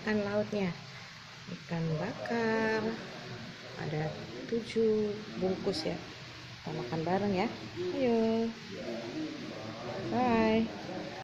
ikan lautnya. Ikan bakar. Ada 7 bungkus ya. Kita makan bareng ya. Ayo. Bye.